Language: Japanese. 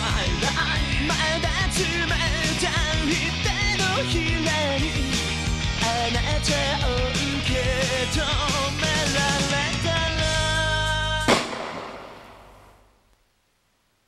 まだ冷たい手のひらにあなたを受け止め